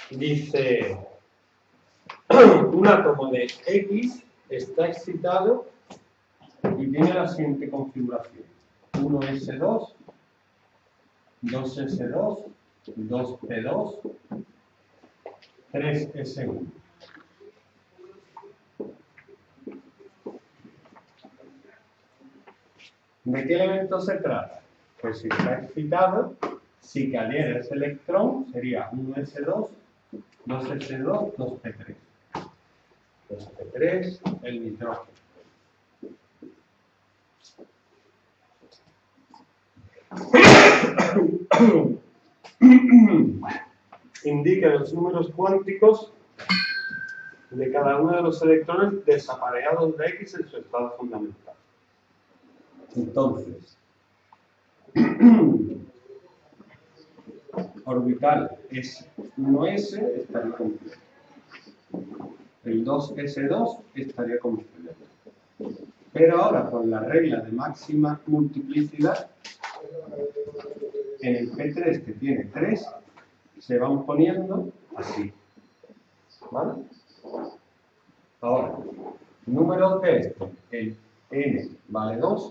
Dice, un átomo de X está excitado y tiene la siguiente configuración. 1s2, 2s2, 2p2, 3s1. ¿De qué elemento se trata? Pues si está excitado, si cayera ese electrón, sería 1s2, 2s2, 2p3. 2p3, el nitrógeno. Indica los números cuánticos de cada uno de los electrones desapareados de X en su estado fundamental. Entonces, orbital S1s estaría completo. El 2s2 estaría completo. Pero ahora, con la regla de máxima multiplicidad, en el P3 que tiene 3, se van poniendo así. ¿Vale? Ahora, números de este, el n vale 2,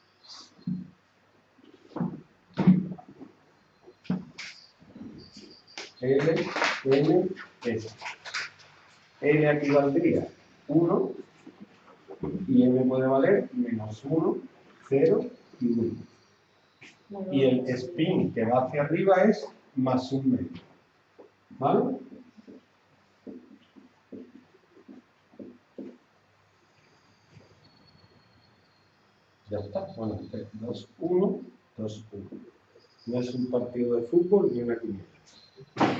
L, N, S. N aquí valdría 1 y M puede valer menos 1, 0 y 1. Y el spin que va hacia arriba es más un medio. ¿Vale? Ya está. Bueno, 2, 1, 2, 1. No es un partido de fútbol ni una quiniela.